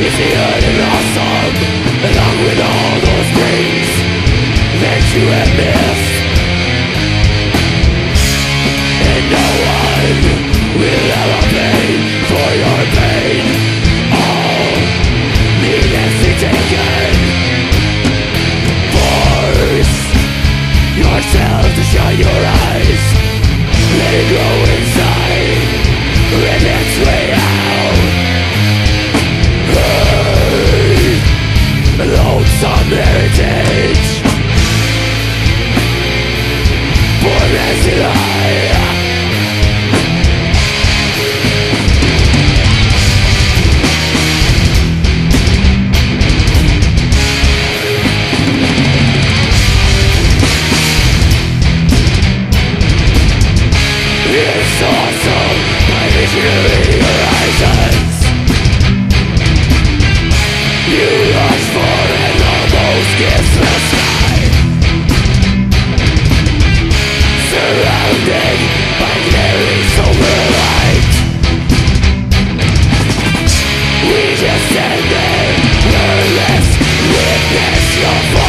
Is the earth and awesome, along with all those things that you have missed? And no one will ever pay for your pain. All needlessly taken. Force yourself to shut your eyes. Let it grow inside, and its way out. Lonesome heritage, born as an eye. It's awesome, my visionary horizons. You rush for an almost kissless sky, surrounded by glaring silver light. We just stand there, wordless, witness your fall.